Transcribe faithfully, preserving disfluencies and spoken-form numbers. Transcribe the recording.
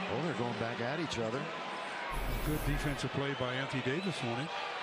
Oh, they're going back at each other. Good defensive play by Anthony Davis on it.